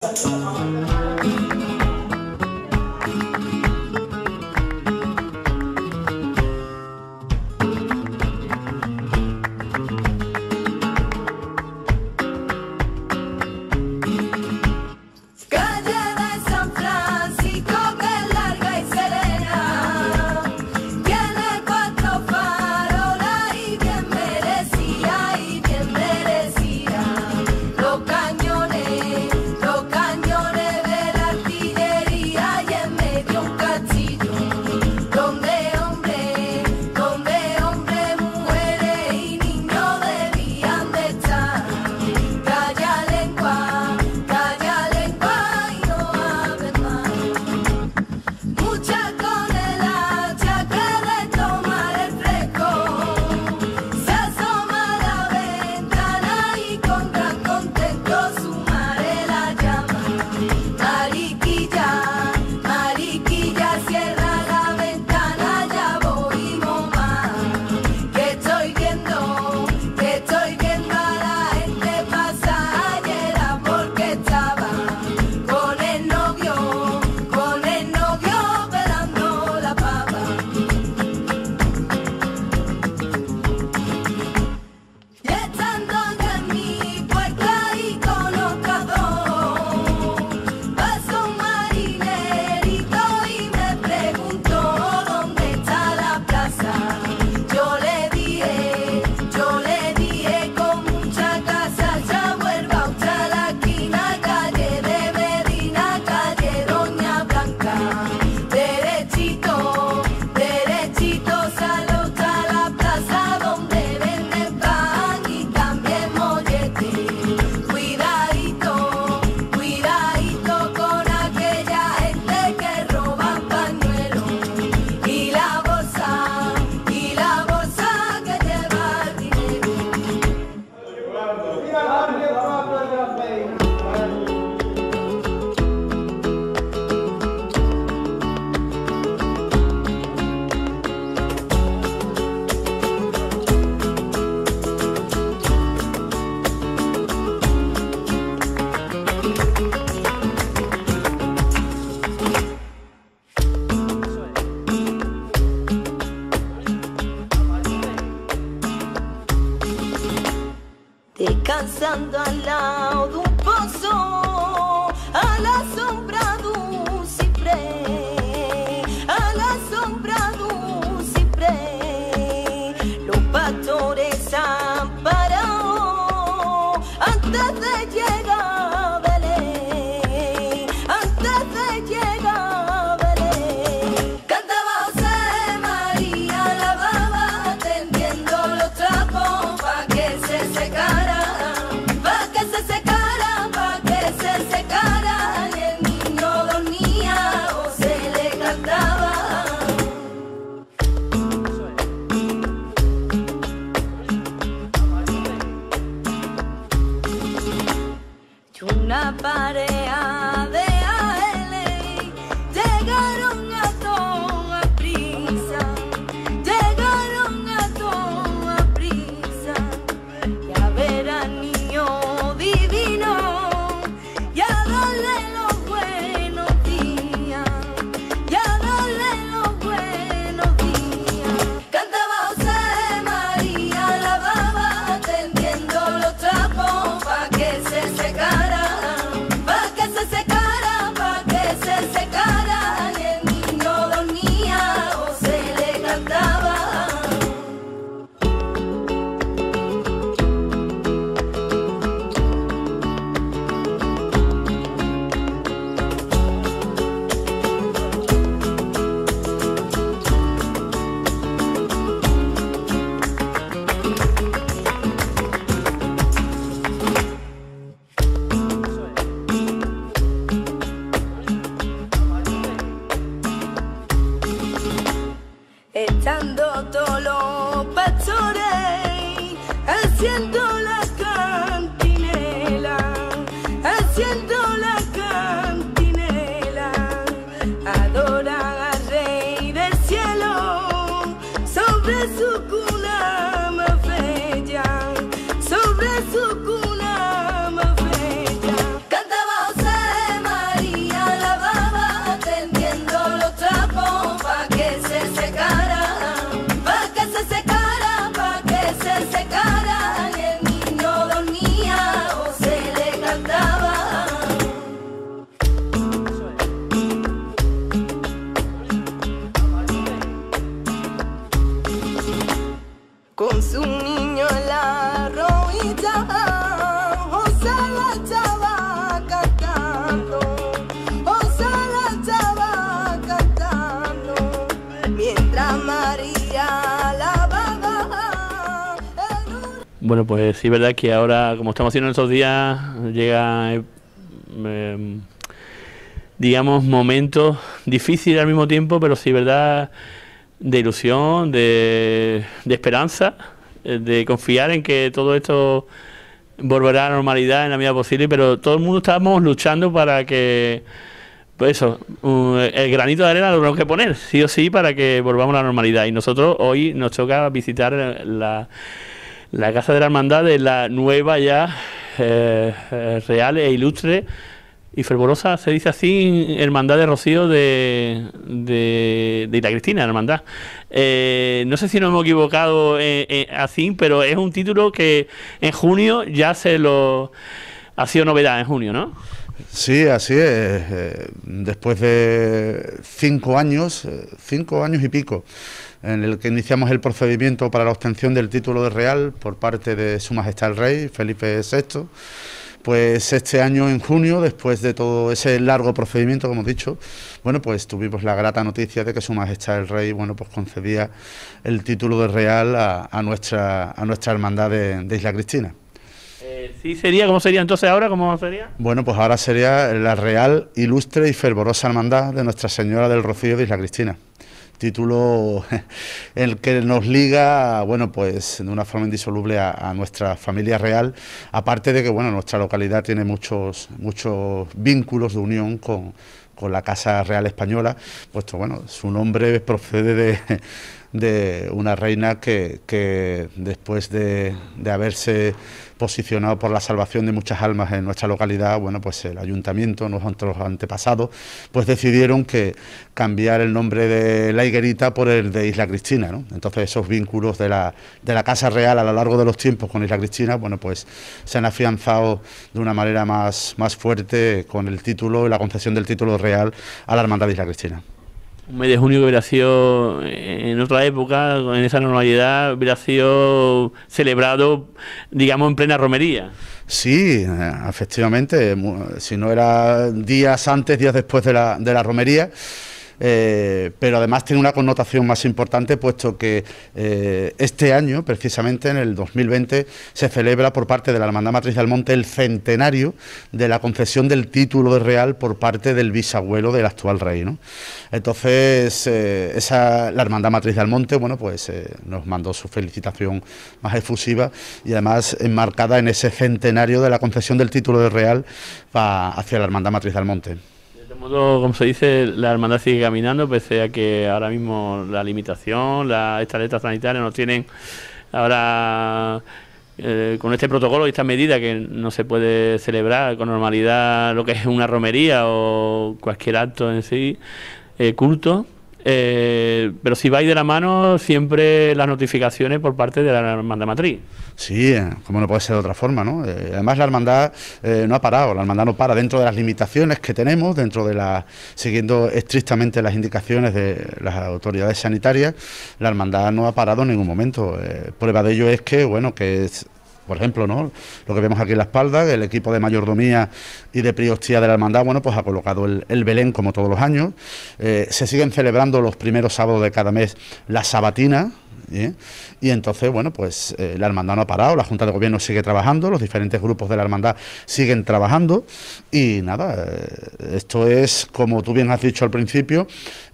Descansando al lado de un pozo, a la sombra de un ciprés, a la sombra de un ciprés, los pastores han parado antes de llegar a Belén, antes de llegar a Belén. Cantaba José María, lavaba tendiendo los trapos pa' que se secara. Una pareja de AL llegaron a toda prisa, llegaron a toda prisa, y a ver al niño divino y a darle los buenos días, y a darle los buenos días. Cantaba José María, lavaba tendiendo los trapos pa' que se secara. Estando todos los pastores haciendo la cantinela, haciendo la cantinela, adoran al Rey del cielo sobre su cuna más bella, sobre su cuna más bella. Cantaba José Bueno, pues sí, es verdad que ahora, como estamos haciendo en estos días, llega, digamos, momentos difíciles al mismo tiempo, pero sí, es verdad, de ilusión, de esperanza, de confiar en que todo esto volverá a la normalidad en la medida posible, pero todo el mundo estamos luchando para que, pues eso, el granito de arena lo tenemos que poner, sí o sí, para que volvamos a la normalidad. Y nosotros hoy nos toca visitar la Casa de la Hermandad de la nueva ya real e ilustre y fervorosa, se dice así, Hermandad de Rocío de Isla Cristina, la hermandad. No sé si nos hemos equivocado así, pero es un título que en junio ya ha sido novedad en junio, ¿no? Sí, así es. Después de 5 años, 5 años y pico, en el que iniciamos el procedimiento para la obtención del título de real por parte de Su Majestad el Rey, Felipe VI, pues este año en junio, después de todo ese largo procedimiento, como hemos dicho, bueno, pues tuvimos la grata noticia de que Su Majestad el Rey, bueno, pues concedía el título de real a nuestra hermandad de Isla Cristina. Sí, sería, ¿cómo sería entonces ahora? ¿Cómo sería? Bueno, pues ahora sería la Real, Ilustre y Fervorosa Hermandad de Nuestra Señora del Rocío de Isla Cristina. Título el que nos liga, bueno, pues de una forma indisoluble a nuestra familia real, aparte de que, bueno, nuestra localidad tiene muchos vínculos de unión con la Casa Real Española, puesto, bueno, su nombre procede de una reina que después de haberse posicionado por la salvación de muchas almas en nuestra localidad, bueno, pues el ayuntamiento, nuestros antepasados, pues decidieron que cambiar el nombre de La Higuerita por el de Isla Cristina, ¿no? Entonces esos vínculos de la Casa Real a lo largo de los tiempos con Isla Cristina, bueno, pues se han afianzado de una manera más fuerte con el título y la concesión del título real a la Hermandad de Isla Cristina. Un mes de junio que hubiera sido en otra época, en esa normalidad, hubiera sido celebrado, digamos, en plena romería. Sí, efectivamente, si no era días antes, días después de la romería. Pero además tiene una connotación más importante, puesto que este año, precisamente en el 2020, se celebra por parte de la Hermandad Matriz de Almonte el centenario de la concesión del título de real por parte del bisabuelo del actual rey, ¿no? Entonces, la Hermandad Matriz de Almonte, bueno, pues nos mandó su felicitación más efusiva y además enmarcada en ese centenario de la concesión del título de real hacia la Hermandad Matriz de Almonte. De modo, como se dice, la hermandad sigue caminando, pese a que ahora mismo la limitación, esta alerta sanitaria nos tienen ahora con este protocolo y esta medida que no se puede celebrar con normalidad lo que es una romería o cualquier acto en sí, culto. Pero si vais de la mano siempre las notificaciones por parte de la hermandad matriz. Sí, como no puede ser de otra forma, ¿no? Además la hermandad no ha parado, la hermandad no para dentro de las limitaciones que tenemos, siguiendo estrictamente las indicaciones de las autoridades sanitarias, la hermandad no ha parado en ningún momento. Prueba de ello es que, bueno, por ejemplo, ¿no?, lo que vemos aquí en la espalda, el equipo de mayordomía y de priostía de la hermandad, bueno, pues ha colocado el Belén como todos los años. Se siguen celebrando los primeros sábados de cada mes las sabatinas, y entonces, bueno, pues la hermandad no ha parado, la Junta de Gobierno sigue trabajando, los diferentes grupos de la hermandad siguen trabajando y nada, esto es, como tú bien has dicho al principio,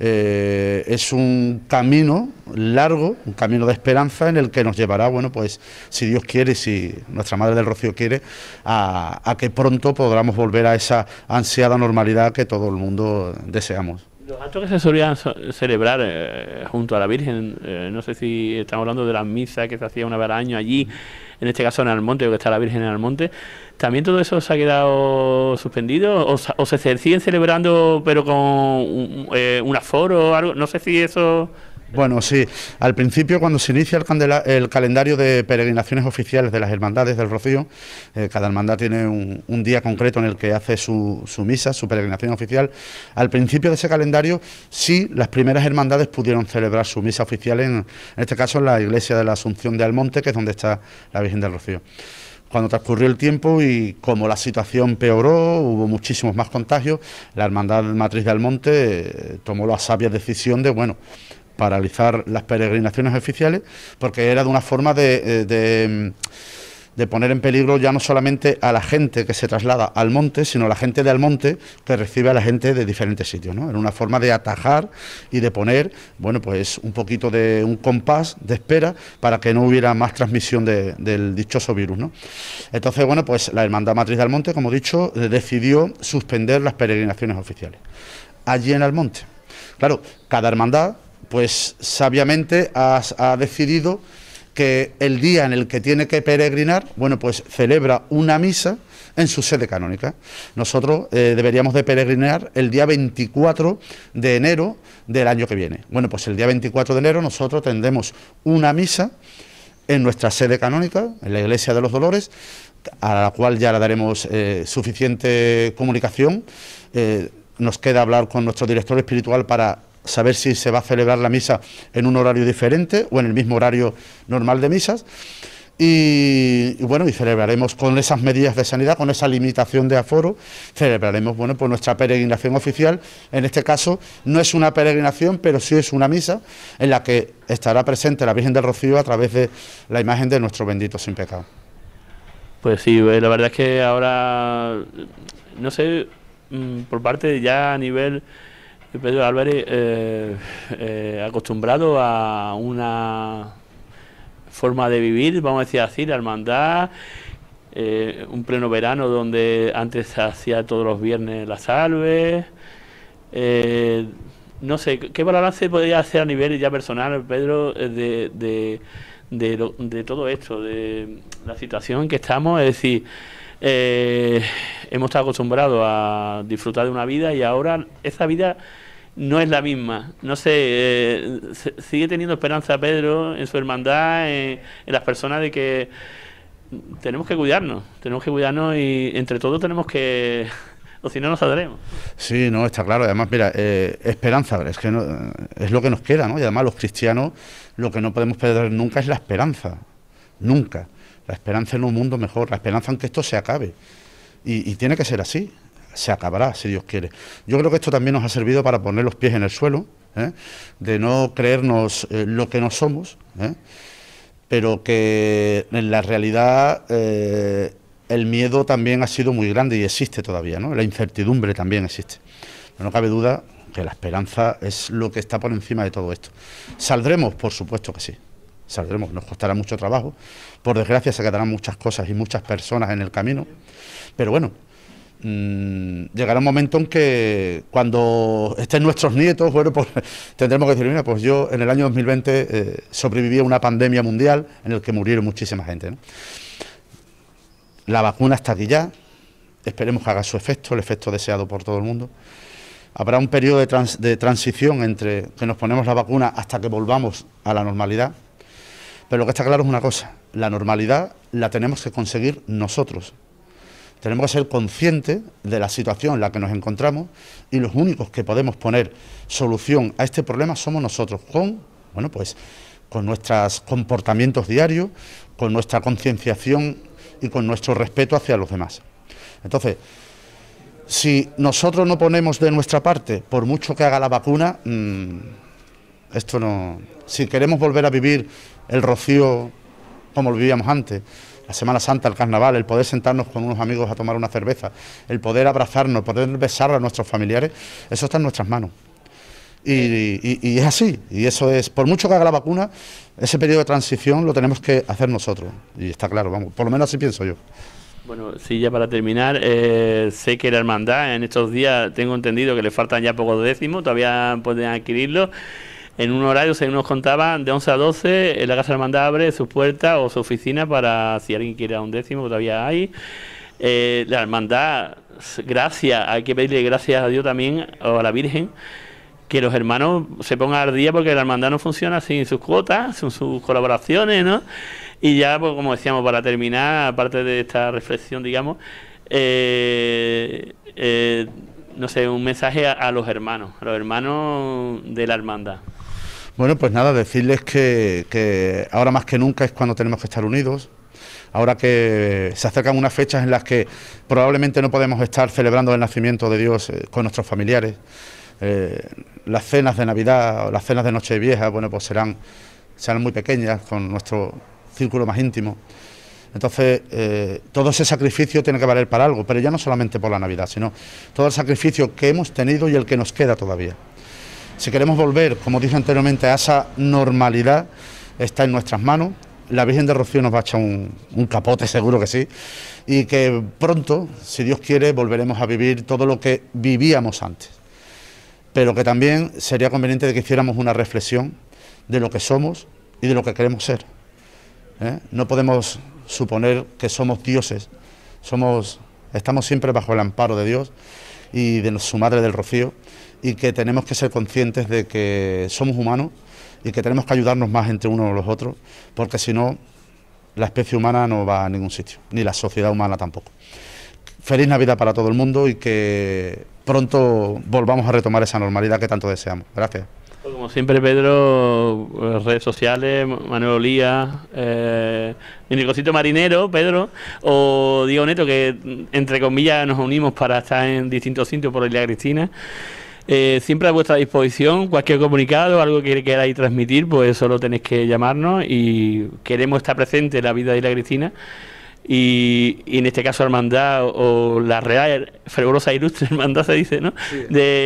es un camino largo, un camino de esperanza en el que nos llevará, bueno, pues si Dios quiere y si nuestra Madre del Rocío quiere, a que pronto podamos volver a esa ansiada normalidad que todo el mundo deseamos. Los actos que se solían celebrar junto a la Virgen, no sé si estamos hablando de las misas que se hacía una vez al año allí, en este caso en Almonte, o que está la Virgen en Almonte, ¿también todo eso se ha quedado suspendido o se siguen celebrando pero con un aforo o algo? No sé si eso... Bueno, sí, al principio cuando se inicia el calendario de peregrinaciones oficiales de las hermandades del Rocío, cada hermandad tiene un día concreto en el que hace su misa, su peregrinación oficial. Al principio de ese calendario, sí, las primeras hermandades pudieron celebrar su misa oficial, en este caso en la iglesia de la Asunción de Almonte, que es donde está la Virgen del Rocío. Cuando transcurrió el tiempo y como la situación peoró, hubo muchísimos más contagios, la Hermandad Matriz de Almonte tomó la sabia decisión de, bueno, paralizar las peregrinaciones oficiales, porque era de una forma de de poner en peligro ya no solamente a la gente que se traslada al monte, sino a la gente de Almonte que recibe a la gente de diferentes sitios, ¿no? Era una forma de atajar y de poner, bueno, pues un poquito de un compás de espera para que no hubiera más transmisión del dichoso virus, ¿no? Entonces, bueno, pues la Hermandad Matriz de Almonte, como he dicho, decidió suspender las peregrinaciones oficiales allí en Almonte. Claro, cada hermandad, pues sabiamente ha decidido que el día en el que tiene que peregrinar, bueno, pues celebra una misa en su sede canónica. Nosotros deberíamos de peregrinar el día 24 de enero del año que viene. Bueno, pues el día 24 de enero nosotros tendremos una misa en nuestra sede canónica, en la Iglesia de los Dolores, a la cual ya le daremos suficiente comunicación. Nos queda hablar con nuestro director espiritual para saber si se va a celebrar la misa en un horario diferente o en el mismo horario normal de misas. Y bueno, y celebraremos con esas medidas de sanidad, con esa limitación de aforo, celebraremos, bueno, pues nuestra peregrinación oficial. En este caso no es una peregrinación, pero sí es una misa en la que estará presente la Virgen del Rocío a través de la imagen de nuestro bendito sin pecado. Pues sí, la verdad es que ahora, no sé, por parte ya a nivel de Pedro Álvarez, acostumbrado a una forma de vivir, vamos a decir así, la hermandad, un pleno verano donde antes se hacía todos los viernes la salve, no sé, ¿qué balance podría hacer a nivel ya personal, Pedro, de todo esto, de la situación en que estamos? Es decir, hemos estado acostumbrados a disfrutar de una vida y ahora esa vida no es la misma. No sé, sigue teniendo esperanza Pedro en su hermandad, en las personas, de que tenemos que cuidarnos y entre todos tenemos que, o si no nos saldremos. Sí, no, está claro. Además, mira, esperanza, es que no, es lo que nos queda, ¿no? Y además los cristianos lo que no podemos perder nunca es la esperanza, nunca. La esperanza en un mundo mejor, la esperanza en que esto se acabe. Y tiene que ser así, se acabará, si Dios quiere. Yo creo que esto también nos ha servido para poner los pies en el suelo, de no creernos lo que no somos, pero que en la realidad el miedo también ha sido muy grande y existe todavía, ¿no? La incertidumbre también existe. Pero no cabe duda que la esperanza es lo que está por encima de todo esto. ¿Saldremos? Por supuesto que sí. Saldremos, nos costará mucho trabajo, por desgracia se quedarán muchas cosas y muchas personas en el camino, pero bueno, llegará un momento en que cuando estén nuestros nietos, bueno, pues tendremos que decir, mira, pues yo en el año 2020 sobreviví a una pandemia mundial en la que murieron muchísima gente, ¿no? La vacuna está aquí ya, esperemos que haga su efecto, el efecto deseado por todo el mundo. Habrá un periodo de transición entre que nos ponemos la vacuna hasta que volvamos a la normalidad. Pero lo que está claro es una cosa, la normalidad la tenemos que conseguir nosotros. Tenemos que ser conscientes de la situación en la que nos encontramos y los únicos que podemos poner solución a este problema somos nosotros, con nuestros comportamientos diarios, con nuestra concienciación y con nuestro respeto hacia los demás. Entonces, si nosotros no ponemos de nuestra parte, por mucho que haga la vacuna, esto no... Si queremos volver a vivir el Rocío como lo vivíamos antes, la Semana Santa, el Carnaval, el poder sentarnos con unos amigos a tomar una cerveza, el poder abrazarnos, poder besar a nuestros familiares, eso está en nuestras manos. Y es así, y eso es, por mucho que haga la vacuna, ese periodo de transición lo tenemos que hacer nosotros, y está claro, vamos, por lo menos así pienso yo. Bueno, sí, ya para terminar, sé que la hermandad en estos días, tengo entendido que le faltan ya pocos décimos, todavía pueden adquirirlo. En un horario, según nos contaban, de 11 a 12, la Casa de la Hermandad abre sus puertas o su oficina para, si alguien quiere un décimo, todavía hay. La Hermandad, gracias, hay que pedirle gracias a Dios también, o a la Virgen, que los hermanos se pongan al día, porque la Hermandad no funciona sin sus cuotas, sin sus colaboraciones, ¿no? Y ya, pues como decíamos, para terminar, aparte de esta reflexión, digamos, no sé, un mensaje a los hermanos de la hermandad. Bueno, pues nada, decirles que ahora más que nunca es cuando tenemos que estar unidos. Ahora que se acercan unas fechas en las que probablemente no podemos estar celebrando el nacimiento de Dios con nuestros familiares, las cenas de Navidad o las cenas de Nochevieja, bueno, pues serán muy pequeñas, con nuestro círculo más íntimo. Entonces, todo ese sacrificio tiene que valer para algo, pero ya no solamente por la Navidad, sino todo el sacrificio que hemos tenido y el que nos queda todavía. Si queremos volver, como dije anteriormente, a esa normalidad, está en nuestras manos. La Virgen de Rocío nos va a echar un capote, seguro que sí, y que pronto, si Dios quiere, volveremos a vivir todo lo que vivíamos antes. Pero que también sería conveniente de que hiciéramos una reflexión de lo que somos y de lo que queremos ser. No podemos suponer que somos dioses, estamos siempre bajo el amparo de Dios y de su Madre del Rocío, y que tenemos que ser conscientes de que somos humanos y que tenemos que ayudarnos más entre unos y los otros, porque si no, la especie humana no va a ningún sitio, ni la sociedad humana tampoco. Feliz Navidad para todo el mundo y que pronto volvamos a retomar esa normalidad que tanto deseamos. Gracias. Como siempre, Pedro, redes sociales, Manuel Olía, Nicosito Marinero, Pedro, o Diego Neto, que entre comillas nos unimos para estar en distintos sitios por Isla Cristina. Siempre a vuestra disposición, cualquier comunicado, algo que queráis transmitir, pues solo tenéis que llamarnos, y queremos estar presentes en la vida de Isla Cristina. Y en este caso Hermandad, o la Real Fervorosa Ilustre Hermandad se dice, ¿no? Sí.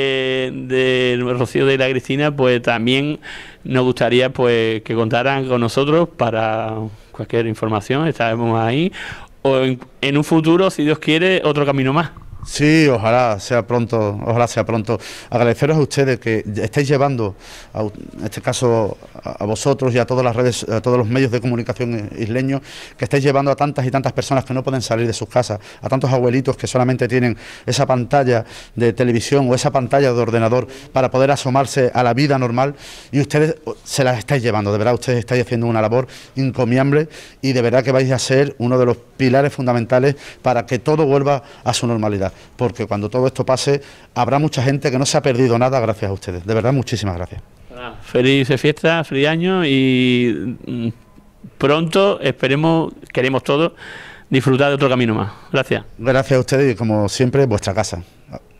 De Rocío de Isla Cristina, pues también nos gustaría pues que contaran con nosotros para cualquier información, estaremos ahí, o en un futuro, si Dios quiere, otro camino más. Sí, ojalá sea pronto, ojalá sea pronto. Agradeceros a ustedes que estáis llevando, en este caso a vosotros y a todas las redes, a todos los medios de comunicación isleños, que estáis llevando a tantas y tantas personas que no pueden salir de sus casas, a tantos abuelitos que solamente tienen esa pantalla de televisión o esa pantalla de ordenador para poder asomarse a la vida normal, y ustedes se las estáis llevando. De verdad, ustedes estáis haciendo una labor encomiable, y de verdad que vais a ser uno de los pilares fundamentales para que todo vuelva a su normalidad. Porque cuando todo esto pase, habrá mucha gente que no se ha perdido nada gracias a ustedes. De verdad, muchísimas gracias. Feliz fiesta, feliz año, y pronto, esperemos, queremos todos disfrutar de otro camino más. Gracias. Gracias a ustedes, y como siempre, vuestra casa.